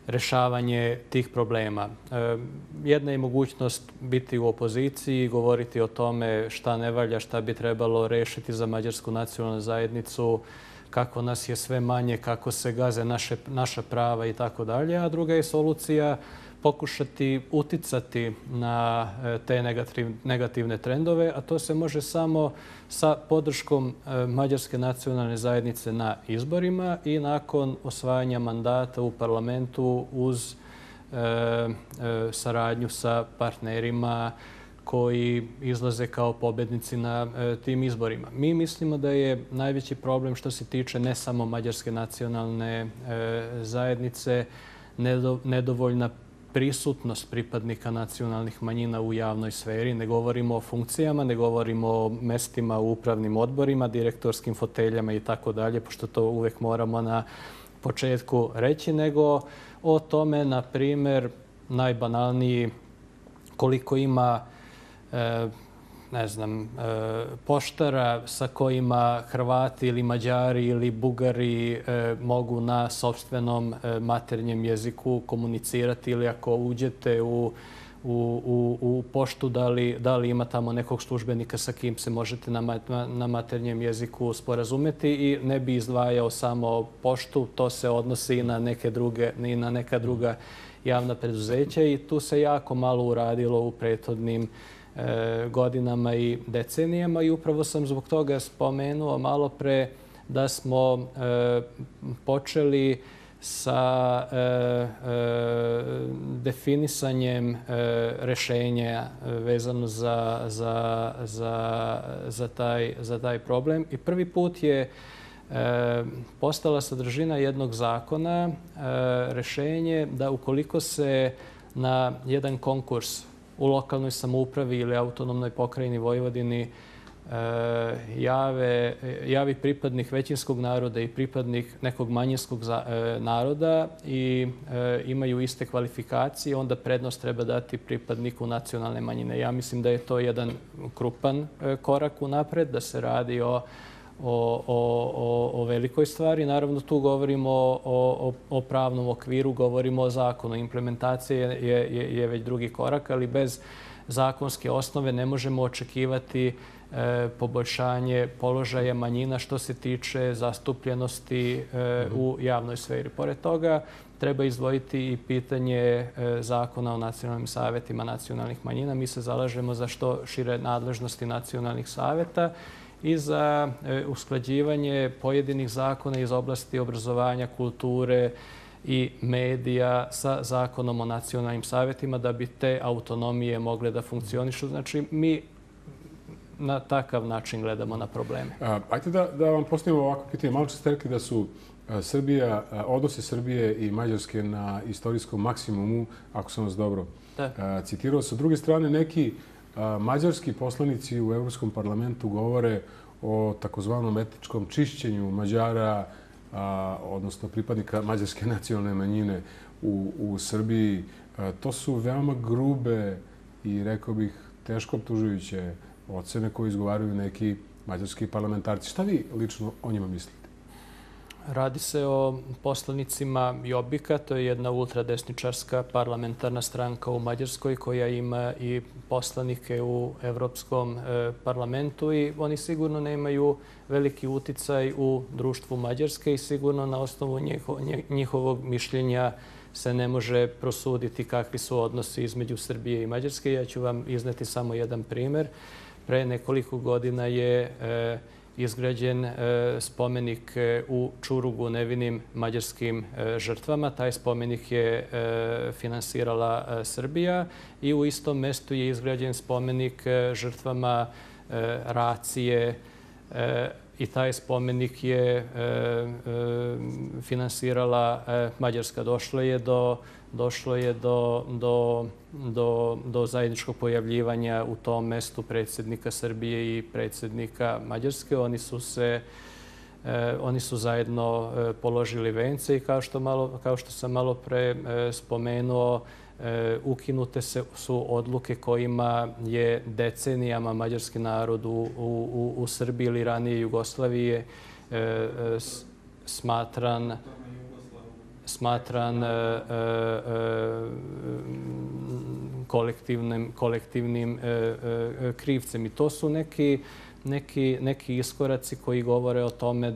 rješavanje tih problema. Jedna je mogućnost biti u opoziciji, govoriti o tome šta ne valja, šta bi trebalo rešiti za mađarsku nacionalnu zajednicu, kako nas je sve manje, kako se gaze naša prava i tako dalje. A druga je solucija pokušati uticati na te negativne trendove, a to se može samo sa podrškom mađarske nacionalne zajednice na izborima i nakon osvajanja mandata u parlamentu uz saradnju sa partnerima koji izlaze kao pobednici na tim izborima. Mi mislimo da je najveći problem što se tiče ne samo mađarske nacionalne zajednice, nedovoljna prisutnost pripadnika nacionalnih manjina u javnoj sferi. Ne govorimo o funkcijama, ne govorimo o mestima u upravnim odborima, direktorskim foteljama i tako dalje, pošto to uvek moramo na početku reći, nego o tome, na primjer, najbanalniji koliko ima poštara sa kojima Hrvati ili Mađari ili Bugari mogu na sopstvenom maternjem jeziku komunicirati, ili ako uđete u poštu, da li ima tamo nekog službenika sa kim se možete na maternjem jeziku sporazumeti. I ne bi izdvajao samo poštu, to se odnosi i na neka druga javna preduzeća i tu se jako malo uradilo u prethodnim godinama i decenijama i upravo sam zbog toga spomenuo malo pre da smo počeli sa definisanjem rešenja vezano za taj problem. I prvi put je postala sadržina jednog zakona rešenje da ukoliko se na jedan konkurs u lokalnoj samoupravi ili autonomnoj pokrajini Vojvodini javi pripadnik većinskog naroda i pripadnik nekog manjinskog naroda i imaju iste kvalifikacije, onda prednost treba dati pripadniku nacionalne manjine. Ja mislim da je to jedan krupan korak unapred, da se radi o velikoj stvari. Naravno, tu govorimo o pravnom okviru, govorimo o zakonu. Implementacija je već drugi korak, ali bez zakonske osnove ne možemo očekivati poboljšanje položaja manjina što se tiče zastupljenosti u javnoj sferi. Pored toga, treba izdvojiti i pitanje zakona o nacionalnim savetima nacionalnih manjina. Mi se zalažemo za što šire nadležnosti nacionalnih saveta i za usklađivanje pojedinih zakona iz oblasti obrazovanja, kulture i medija sa zakonom o nacionalnim savetima da bi te autonomije mogle da funkcionišu. Znači, mi na takav način gledamo na probleme. Ajde da vam postavimo ovako pitanje. Malo ste rekli da su odnose Srbije i Mađarske na istorijskom maksimumu, ako sam vas dobro citirao. Sa druge strane, neki mađarski poslanici u Evropskom parlamentu govore o takozvanom etničkom čišćenju Mađara, odnosno pripadnika mađarske nacionalne manjine u Srbiji. To su veoma grube i, rekao bih, teško optužujuće ocene koje izgovaraju neki mađarski parlamentarci. Šta vi lično o njima mislite? Radi se o poslanicima Jobbika, to je jedna ultradesničarska parlamentarna stranka u Mađarskoj koja ima i poslanike u Evropskom parlamentu i oni sigurno nemaju veliki uticaj u društvu Mađarske i sigurno na osnovu njihovog mišljenja se ne može prosuditi kakvi su odnosi između Srbije i Mađarske. Ja ću vam izneti samo jedan primer. Pre nekoliko godina je izgrađen spomenik u Čurugu nevinim mađarskim žrtvama. Taj spomenik je finansirala Srbija i u istom mestu je izgrađen spomenik žrtvama racije i taj spomenik je finansirala Mađarska. Došlo je do zajedničkog pojavljivanja u tom mestu predsjednika Srbije i predsjednika Mađarske. Oni su zajedno položili vence i kao što sam malo pre spomenuo, ukinute su odluke kojima je decenijama mađarski narod u Srbiji ili ranije Jugoslavije smatran smatran kolektivnim krivcem. I to su neki iskoraci koji govore o tome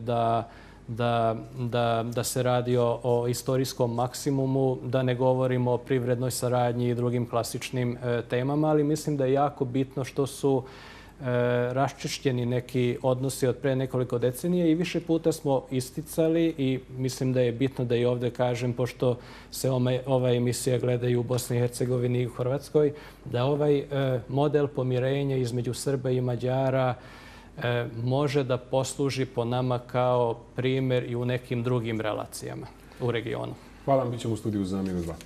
da se radi o istorijskom maksimumu, da ne govorimo o privrednoj saradnji i drugim klasičnim temama, ali mislim da je jako bitno što su raščišćeni neki odnosi od pre nekoliko decenija i više puta smo isticali i mislim da je bitno da i ovdje kažem, pošto se ova emisija gleda i u Bosni i Hercegovini i u Hrvatskoj, da ovaj model pomirenja između Srba i Mađara može da posluži po nama kao primjer i u nekim drugim relacijama u regionu. Hvala vam, bit ćemo u studiju za minut 2.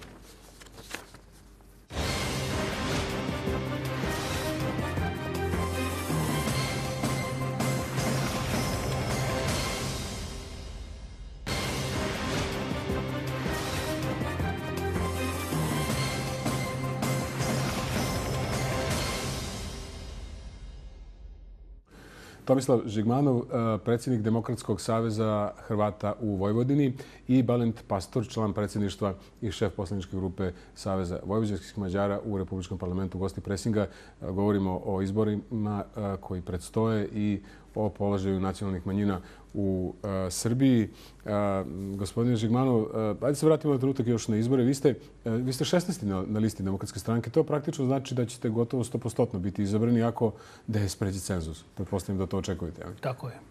Tomislav Žigmanov, predsjednik Demokratskog saveza Hrvata u Vojvodini i Balint Pastor, član predsjedništva i šef poslaničke grupe Saveza vojvođanskih Mađara u Republičkom parlamentu, gosti Presinga. Govorimo o izborima koji predstoje i o položaju nacionalnih manjina u Srbiji. Gospodine Žigmanov, ajde se vratimo na trenutak još na izbore. Vi ste 16. na listi Demokratske stranke. To praktično znači da ćete gotovo 100% biti izabrani ako DS pređe cenzus. Pretpostavljam da to očekujete. Tako je.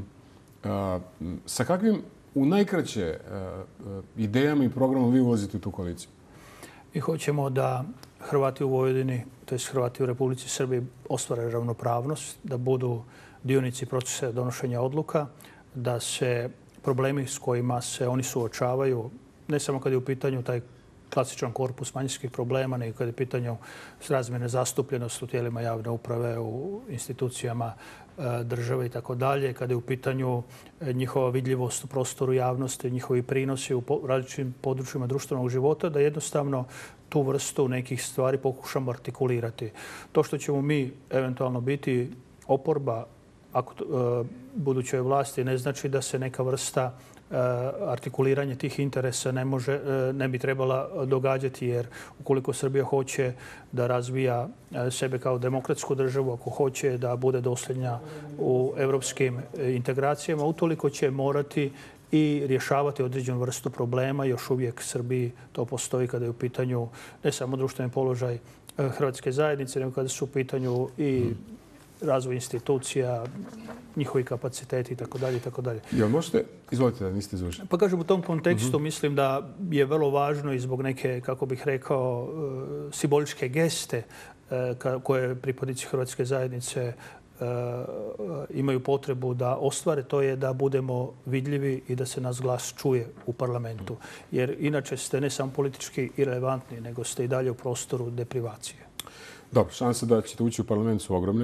Sa kakvim u najkraće idejama i programom vi ulazite u tu koaliciju? Mi hoćemo da Hrvati u Vojvodini, to je Hrvati u Republici Srbiji, ostvare ravnopravnost, da budu dionici procesa donošenja odluka, da se problemi s kojima se oni suočavaju, ne samo kad je u pitanju taj klasičan korpus manjinskih problema, nego kad je u pitanju razmjerne zastupljenosti u tijelima javne uprave, u institucijama države i tako dalje, kada je u pitanju njihova vidljivost u prostoru javnosti, njihovi prinosi u različitim područjima društvenog života, da jednostavno tu vrstu nekih stvari pokušamo artikulirati. To što ćemo mi eventualno biti oporba budućoj vlasti ne znači da se neka vrsta artikuliranja tih interesa ne bi trebala događati, jer ukoliko Srbija hoće da razvija sebe kao demokratsku državu, ako hoće da bude dosljedna u evropskim integracijama, utoliko će morati i rješavati određenu vrstu problema. Još uvijek Srbiji to postoji kada je u pitanju ne samo društveni položaj hrvatske zajednice, nego kada su u pitanju i razvoj institucija, njihovi kapaciteti itd. Jel možete, izvolite da niste završili. Pa kažem, u tom kontekstu mislim da je vrlo važno i zbog neke, kako bih rekao, simboličke geste koje pripadnici hrvatske zajednice imaju potrebu da ostvare, to je da budemo vidljivi i da se nas glas čuje u parlamentu. Jer inače ste ne samo politički irelevantni, nego ste i dalje u prostoru deprivacije. Dobro, šanse da ćete ući u parlament su ogromne.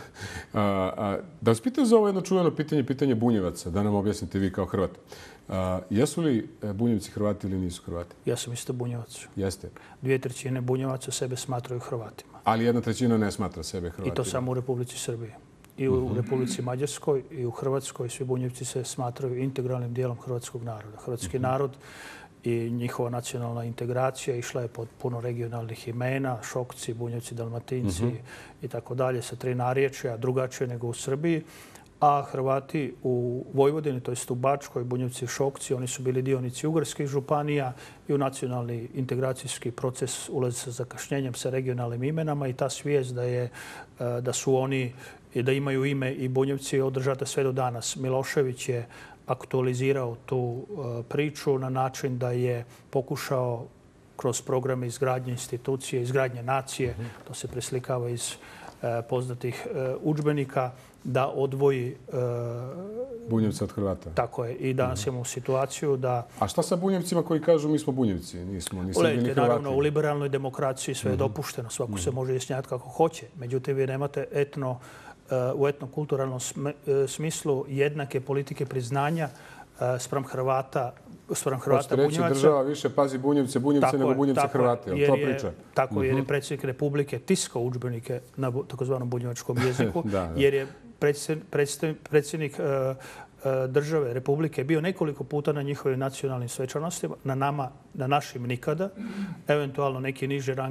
Da vas pitam za ovo jedno čuveno pitanje Bunjevaca, da nam objasnite vi kao Hrvat. Jesu li Bunjevci Hrvati ili nisu Hrvati? Ja sam isto Bunjevac. Jeste. 2/3 Bunjevaca sebe smatraju Hrvatima. Ali 1/3 ne smatra sebe Hrvatima. I to samo u Republici Srbiji. I u Republici Mađarskoj i u Hrvatskoj svi Bunjevci se smatraju integralnim dijelom hrvatskog naroda. Hrvatski narod i njihova nacionalna integracija išla je pod puno regionalnih imena, Šokci, Bunjevci, Dalmatinci i tako dalje, sa 3 narječja, drugačije nego u Srbiji. A Hrvati u Vojvodini, to jest u Bačkoj, Bunjevci i Šokci, oni su bili dionici ugarskih županija i u nacionalni integracijski proces ulaze sa zakašnjenjem sa regionalnim imenama i ta svijest da su oni, da imaju ime i Bunjevci održata sve do danas. Milošević je aktualizirao tu priču na način da je pokušao kroz programe izgradnje institucije, izgradnje nacije, to se preslikava iz poznatih udžbenika, da odvoji Bunjevca od Hrvata. Tako je. I danas imamo situaciju da... A šta sa Bunjevcima koji kažu mi smo Bunjevci, nismo ni Srbi ni Hrvati? Naravno, u liberalnoj demokraciji sve je dopušteno. Svako se može izjasniti kako hoće. Međutim, vi nemate u etnokulturalnom smislu jednake politike priznanja spram Hrvata Bunjevaca. Hoćete reći država više pazi Bunjevce nego Bunjevce Hrvate, je li to priča? Tako jer je predsjednik Republike tiskao udžbenike na takozvanom bunjevačkom jeziku, jer je predsjednik države, republike bio nekoliko puta na njihovim nacionalnim svečanostima, na našim nikada, eventualno neki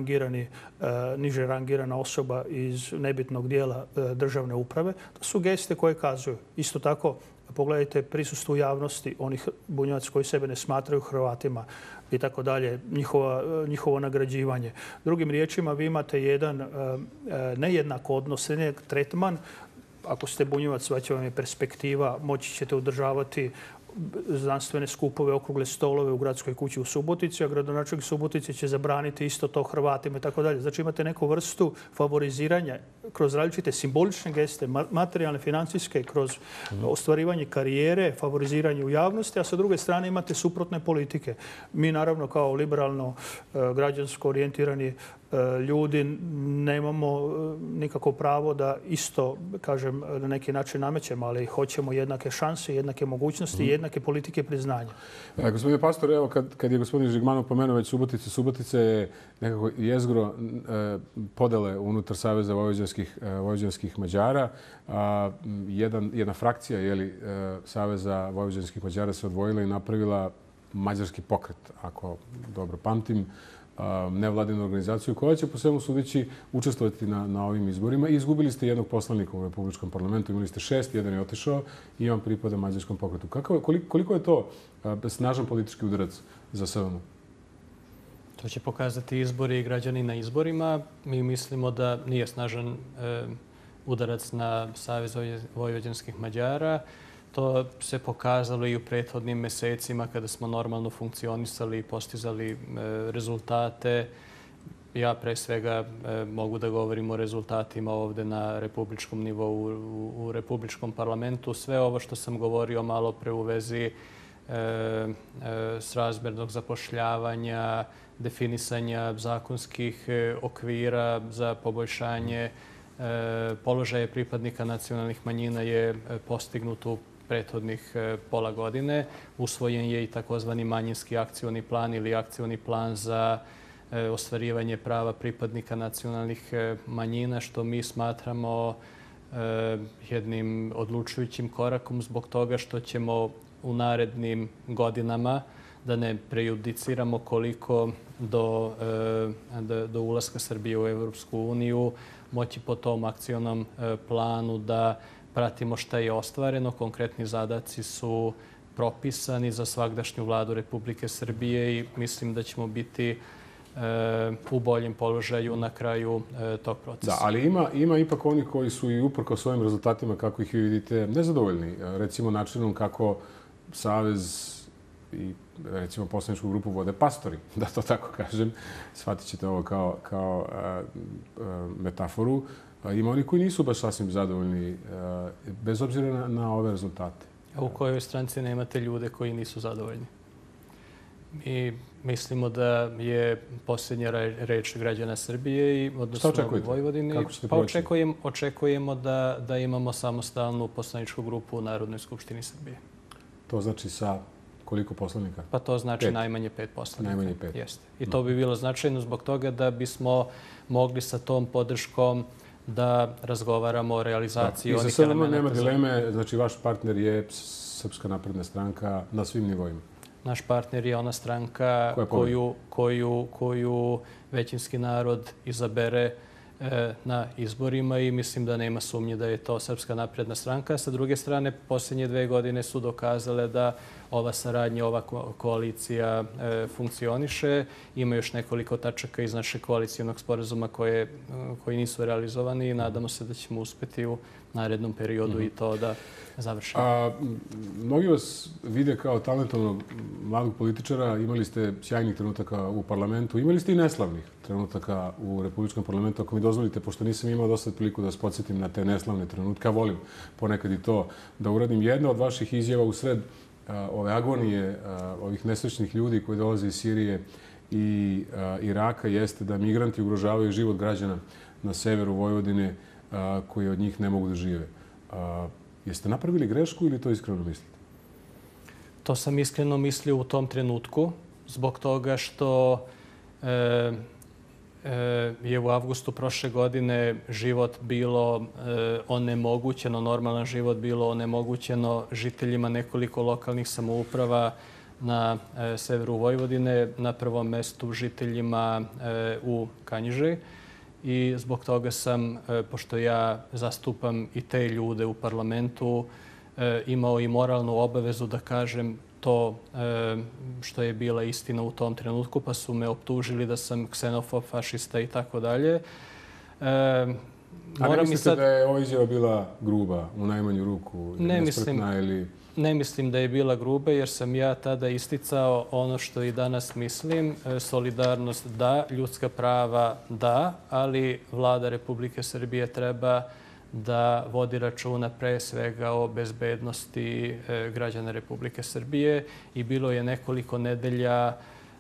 niže rangirana osoba iz nebitnog dijela državne uprave. To su geste koje kazuju. Isto tako, pogledajte prisustvo u javnosti onih Bunjevaca koji sebe ne smatraju Hrvatima i tako dalje, njihovo nagrađivanje. Drugim riječima, vi imate jedan nejednak odnos, nejednak tretman. Ako ste Bunjevac, svaća vam je perspektiva, moći ćete održavati znanstvene skupove, okrugle stolove u gradskoj kući u Subotici, a gradonačelnik Subotice će zabraniti isto to Hrvatima i tako dalje. Znači imate neku vrstu favoriziranja kroz različite simbolične geste, materijalne, financijske, kroz ostvarivanje karijere, favoriziranje u javnosti, a sa druge strane imate suprotne politike. Mi naravno kao liberalno građansko orijentirani ljudi nemamo nikako pravo da isto, kažem, na neki način namećemo, ali hoćemo jednake šanse, jednake mogućnosti i jednake politike priznanja. Gospodine Pastor, evo kad je gospodin Žigmanov pomenuo već Suboticu, Subotica je nekako jezgro podele unutar Saveza vojvođanskih Mađara. Jedna frakcija Saveza vojvođanskih Mađara se odvojila i napravila mađarski pokret, ako dobro pamtim, nevladinu organizaciju koja će po svemu sudeći učestvovati na ovim izborima. I izgubili ste jednog poslanika u Republičkom parlamentu, imali ste 6, jedan je otišao i on pripada mađarskom pokretu. Koliko je to snažan politički udarac za SVM? To će pokazati izbori i građani na izborima. Mi mislimo da nije snažan udarac na Savez vojvođanskih Mađara. To se pokazalo i u prethodnim mesecima kada smo normalno funkcionisali i postizali rezultate. Ja pre svega mogu da govorim o rezultatima ovde na republičkom nivou, u Republičkom parlamentu. Sve ovo što sam govorio malo pre u vezi srazmernog zapošljavanja, definisanja zakonskih okvira za poboljšanje položaja pripadnika nacionalnih manjina je postignut u prethodnih pola godine. Usvojen je i takozvani manjinski akcioni plan ili akcioni plan za ostvarivanje prava pripadnika nacionalnih manjina, što mi smatramo jednim odlučujućim korakom zbog toga što ćemo u narednim godinama, da ne prejudiciramo koliko do ulaska Srbije u Evropsku uniju, moći po tom akcionom planu da pratimo šta je ostvareno. Konkretni zadaci su propisani za svagdašnju vladu Republike Srbije i mislim da ćemo biti u boljem položaju na kraju tog procesa. Da, ali ima ipak oni koji su i uprkos svojim rezultatima, kako ih vi vidite, nezadovoljni. Recimo načinom kako Savez i recimo poslaničku grupu vode pastori, da to tako kažem. Shvatit ćete ovo kao metaforu. Ima oni koji nisu baš sasvim zadovoljni, bez obzira na ove rezultate. A u kojoj stranci nemate ljude koji nisu zadovoljni? Mi mislimo da je posljednja reč građana Srbije i odnosno Vojvodini. Kako ćete proći? Očekujemo da imamo samostalnu poslaničku grupu u Narodnoj skupštini Srbije. To znači sa koliko poslanika? Pa to znači najmanje 5 poslanika. Najmanje 5. Jeste. I to bi bilo značajno zbog toga da bismo mogli sa tom podrškom da razgovaramo o realizaciji onih elementa. Nema dileme, znači vaš partner je Srpska napredna stranka na svim nivoima. Naš partner je ona stranka koju većinski narod izabere na izborima i mislim da nema sumnje da je to Srpska napredna stranka. Sa druge strane, posljednje 2 godine su dokazale da ova saradnja, ova koalicija funkcioniše. Ima još nekoliko tačaka iz našeg koalicijonog sporazuma koji nisu realizovani i nadamo se da ćemo uspeti u narednom periodu i to da završimo. Mnogi vas vide kao talentovnog mladog političara. Imali ste sjajnih trenutaka u parlamentu. Imali ste i neslavnih trenutaka u Republičkom parlamentu. Ako mi dozvolite, pošto nisam imao dosta priliku da vas podsjetim na te neslavne trenutke, volim ponekad i to da uradim. Jedna od vaših izjava u sred ove agonije ovih nesrećnih ljudi koji dolaze iz Sirije i Iraka jeste da migranti ugrožavaju život građana na severu Vojvodine koji od njih ne mogu da žive. Jeste napravili grešku ili to iskreno mislite? To sam iskreno mislio u tom trenutku zbog toga što je u avgustu prošle godine život bilo onemogućeno, normalan život bilo onemogućeno žiteljima nekoliko lokalnih samouprava na severu Vojvodine, na prvom mestu žiteljima u Kanjiži. I zbog toga sam, pošto ja zastupam i te ljude u parlamentu, imao i moralnu obavezu da kažem to što je bila istina u tom trenutku, pa su me optužili da sam ksenofob, fašista i tako dalje. A ne mislite da je ova izjava bila gruba u najmanju ruku? Ne mislim da je bila gruba, jer sam ja tada isticao ono što i danas mislim. Solidarnost da, ljudska prava da, ali Vlada Republike Srbije treba da vodi računa pre svega o bezbednosti građana Republike Srbije. I bilo je nekoliko nedelja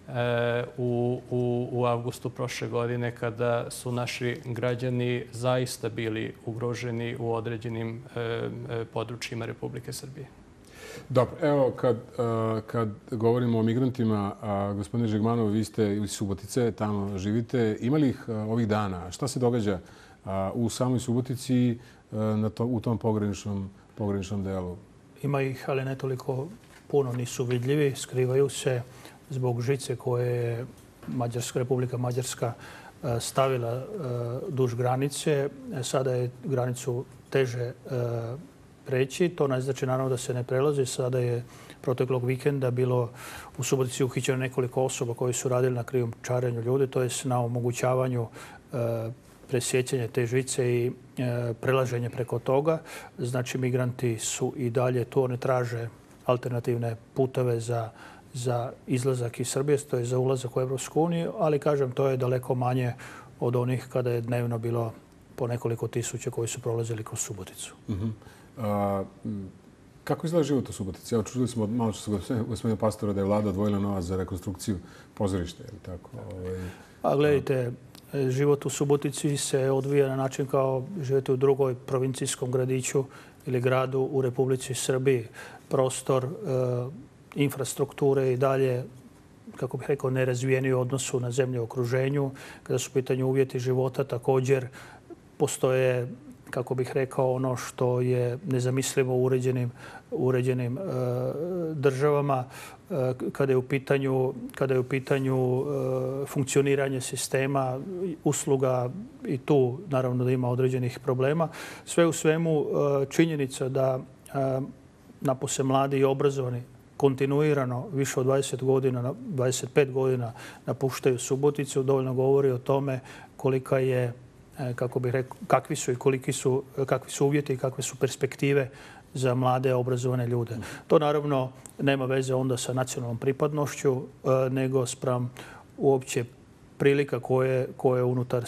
u avgustu prošle godine kada su naši građani zaista bili ugroženi u određenim područjima Republike Srbije. Dobro, evo kad govorimo o migrantima, gospodine Žigmanov, vi ste iz Subotice, tamo živite. Ima li ih ovih dana? Šta se događa u samoj Subotici u tom pograničnom delu? Ima ih, ali ne toliko puno, nisu vidljivi. Skrivaju se zbog žice koje je Republika Mađarska stavila duž granice. Sada je granicu teže preći. To ne znači naravno da se ne prelazi. Sada je proteklog vikenda bilo u Subotici uhićeno nekoliko osoba koji su radili na krijumčarenju ljudi, to je na omogućavanju presjećanja te žice i prelaženje preko toga. Znači, migranti su i dalje tu. Oni traže alternativne puteve za izlazak iz Srbije, to je za ulazak u Evropsku uniju, ali kažem, to je daleko manje od onih kada je dnevno bilo po nekoliko tisuća koji su prolazili kroz Suboticu. Kako izgleda život u Subotici? Evo, čuli smo malo što gospodina Pastora da je vlada odvojila novac za rekonstrukciju pozorišta, je li tako? Gledajte, život u Subotici se odvija na način kao živete u drugoj provincijskom gradiću ili gradu u Republici Srbiji. Prostor, infrastrukture i dalje, kako bih rekao, nerazvijeni u odnosu na zemlje u okruženju. Kada su u pitanju uvjeti života, također postoje, kako bih rekao, ono što je nezamislivo u uređenim državama. Kada je u pitanju funkcioniranje sistema, usluga, i tu naravno da ima određenih problema. Sve u svemu, činjenica da napose mladi i obrazovani kontinuirano više od 20 godina, 25 godina napuštaju Suboticu, dovoljno govori o tome kolika je, kako bih rekao, kakvi su i kakvi su uvjeti i kakve su perspektive za mlade obrazovane ljude. To naravno nema veze onda sa nacionalnom pripadnošću, nego spram uopće prilika koje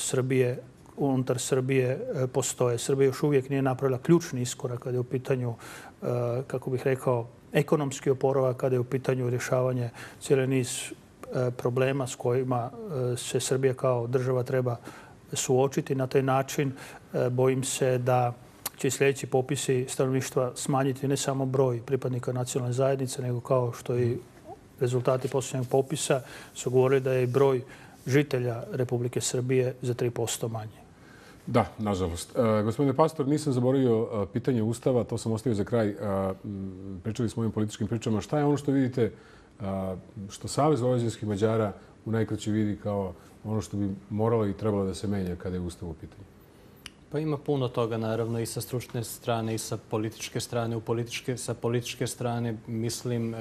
unutar Srbije postoje. Srbija još uvijek nije napravila ključni iskorak kada je u pitanju, kako bih rekao, ekonomski oporavak, kada je u pitanju rješavanje cijeli niz problema s kojima se Srbija kao država treba suočiti. Na taj način bojim se da će sljedeći popisi stanovništva smanjiti ne samo broj pripadnika nacionalne zajednice, nego kao što i rezultati posljednjeg popisa su govorili da je i broj žitelja Republike Srbije za 3% manje. Da, nažalost. Gospodine Pastor, nisam zaboravio pitanje Ustava, to sam ostavio za kraj. Pričali smo o ovim političkim pričama. Šta je ono što vidite, što Savez vojvođanskih Mađara u najkraće vidi kao ono što bi moralo i trebalo da se menja kada je Ustav u pitanju? Pa ima puno toga, naravno, i sa stručne strane i sa političke strane. Sa političke strane mislim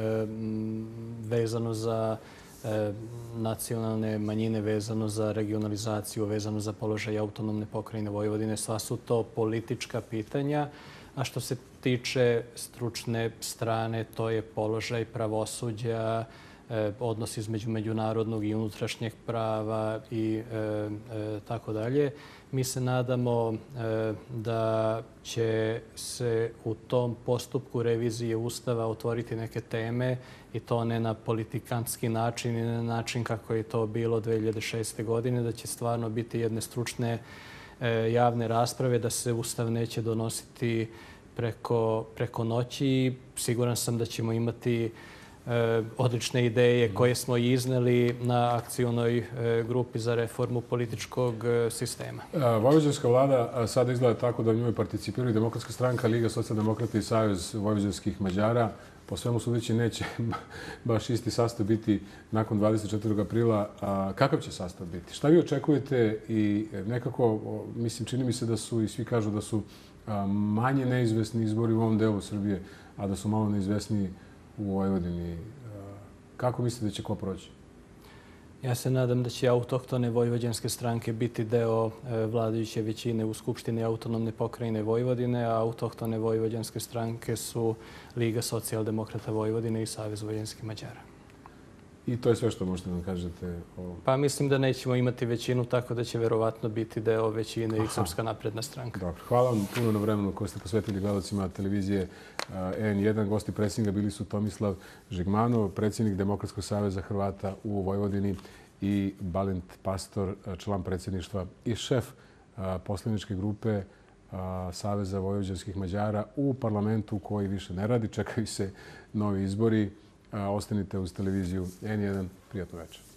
vezano za nacionalne manjine, vezano za regionalizaciju, vezano za položaj autonomne pokrajine Vojvodine. Sva su to politička pitanja. A što se tiče stručne strane, to je položaj pravosuđa, odnos između međunarodnog i unutrašnjeg prava i tako dalje. Mi se nadamo da će se u tom postupku revizije Ustava otvoriti neke teme i to ne na politikantski način i na način kako je to bilo 2006. godine, da će stvarno biti jedne stručne javne rasprave, da se Ustav neće donositi preko noći. Siguran sam da ćemo imati odlične ideje koje smo izneli na akcionoj grupi za reformu političkog sistema. Vojvođanska vlada sada izgleda tako da u njoj participiraju Demokratska stranka, Liga socijaldemokrata i Savez vojvođanskih Mađara. Po svemu sudeći neće baš isti sastav biti nakon 24. aprila. Kakav će sastav biti? Šta vi očekujete i nekako, mislim, čini mi se da su i svi kažu da su manje neizvesni izbori u ovom delu Srbije, a da su malo neizvesniji u Vojvodini. Kako mislite da će ko proći? Ja se nadam da će autohtone vojvođanske stranke biti deo vladajuće većine u Skupštini autonomne pokrajine Vojvodine, a autohtone vojvođanske stranke su Liga socijaldemokrata Vojvodine i Savez vojvođanskih Mađara. I to je sve što možete da nam kažete o... Pa mislim da nećemo imati većinu, tako da će verovatno biti deo većine i Srpska napredna stranka. Dobro. Hvala vam puno na vremenu koje ste posvetili gledalcima televizije N1. Gosti predsjednika bili su Tomislav Žigmanov, predsjednik Demokratskog saveza Hrvata u Vojvodini, i Balint Pastor, član predsjedništva i šef poslaničke grupe Saveza vojvođanskih Mađara u parlamentu koji više ne radi. Čekaju se novi izbori. Ostanite uz televiziju N1. Prijatno večer.